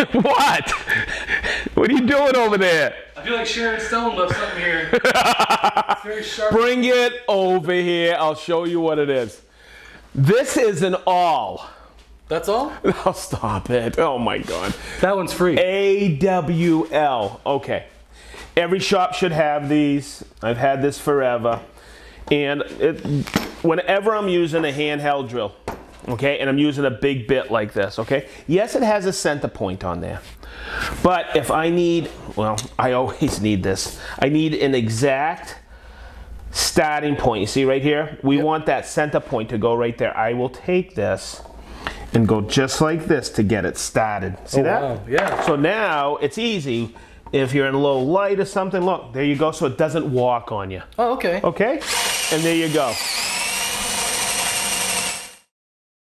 What? What are you doing over there? I feel like Sharon Stone left something here. It's very sharp. Bring it over here. I'll show you what it is. This is an awl. That's all? Oh, stop it. Oh, my God. That one's free. AWL. Okay. Every shop should have these. I've had this forever. And whenever I'm using a handheld drill, okay, and I'm using a big bit like this, okay, yes, it has a center point on there. But if I need, well, I always need this. I need an exact starting point. You see right here? We want that center point to go right there. I will take this and go just like this to get it started. See that? Wow. Yeah. So now it's easy. If you're in low light or something, look, there you go, so it doesn't walk on you. Oh, okay. Okay? And there you go.